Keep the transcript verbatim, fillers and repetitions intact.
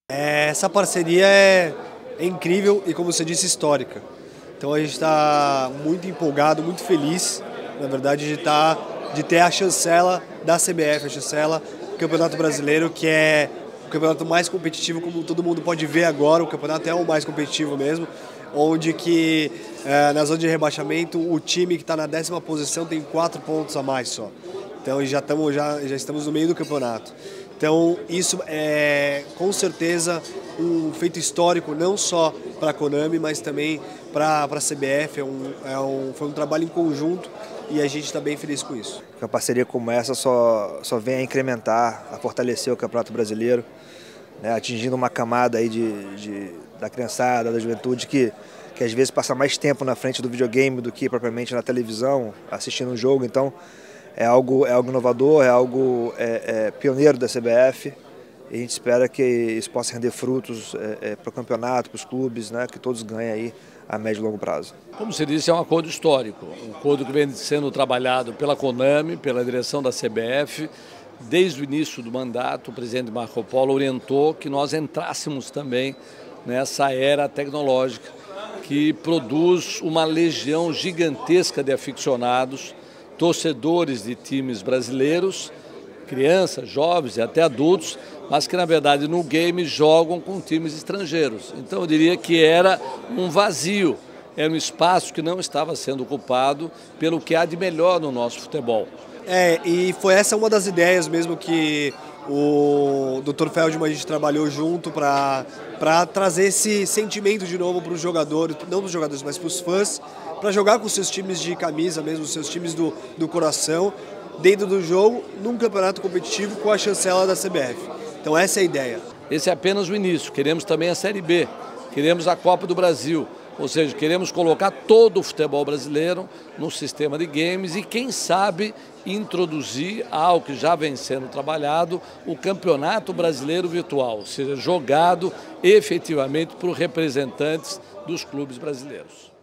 Essa parceria é, é incrível e, como você disse, histórica. Então a gente está muito empolgado, muito feliz, na verdade, de, tá, de ter a chancela da C B F, a chancela do Campeonato Brasileiro, que é o campeonato mais competitivo, como todo mundo pode ver agora. O campeonato é o mais competitivo mesmo, onde que é, na zona de rebaixamento o time que está na décima posição tem quatro pontos a mais só. Então já, tamo, já, já estamos no meio do campeonato. Então isso é com certeza um feito histórico, não só para a Konami, mas também para a C B F. É um, é um, foi um trabalho em conjunto e a gente está bem feliz com isso. Uma parceria como essa só, só vem a incrementar, a fortalecer o Campeonato Brasileiro, né, atingindo uma camada aí de, de, da criançada, da juventude que, que às vezes passa mais tempo na frente do videogame do que propriamente na televisão, assistindo um jogo. Então é algo, é algo inovador, é algo é, é, pioneiro da C B F, e a gente espera que isso possa render frutos é, é, para o campeonato, para os clubes, né, que todos ganhem aí a médio e longo prazo. Como se disse, é um acordo histórico, um acordo que vem sendo trabalhado pela Konami, pela direção da C B F. Desde o início do mandato, o presidente Marco Polo orientou que nós entrássemos também nessa era tecnológica que produz uma legião gigantesca de aficionados, torcedores de times brasileiros, crianças, jovens e até adultos, mas que na verdade no game jogam com times estrangeiros. Então eu diria que era um vazio, era um espaço que não estava sendo ocupado pelo que há de melhor no nosso futebol. É, e foi essa uma das ideias mesmo que o doutor Feldman, a gente trabalhou junto para para trazer esse sentimento de novo para os jogadores, não para os jogadores, mas para os fãs, para jogar com seus times de camisa mesmo, seus times do, do coração, dentro do jogo, num campeonato competitivo com a chancela da C B F. Então essa é a ideia. Esse é apenas o início, queremos também a Série B, queremos a Copa do Brasil, ou seja, queremos colocar todo o futebol brasileiro no sistema de games e, quem sabe, introduzir algo que já vem sendo trabalhado, o Campeonato Brasileiro Virtual, ou seja, jogado efetivamente por representantes dos clubes brasileiros.